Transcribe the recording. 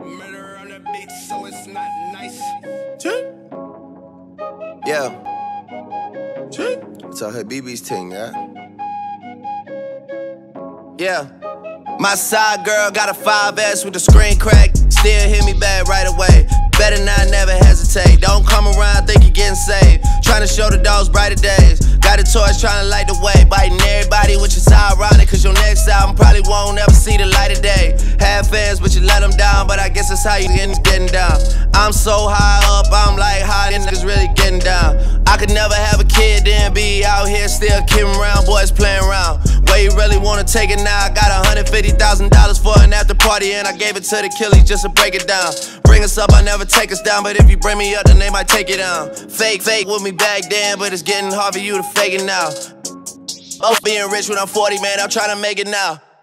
Murder on the beat, so it's not nice. Yeah. It's a BB's thing, yeah. Yeah. My side girl got a 5S with the screen crack. Still hit me back right away. Better not never hesitate. Don't come around, think you're getting saved. Tryna show the dogs brighter days. Got a torch tryna light the way. Biting everybody, which is ironic, cause your next album probably won't ever see the light of day. Had fans, but you let them down. But I guess that's how you getting down. I'm so high up, I'm like, how these niggas really getting down? I could never have a kid, then be out here still kidding around, boys playing around. Where you really wanna take it now? I got $150,000 for an after party, and I gave it to the killies just to break it down. Bring us up, I never take us down, but if you bring me up, then they might take it down. Fake with me back then, but it's getting hard for you to fake it now. Both being rich when I'm 40, man, I'm trying to make it now.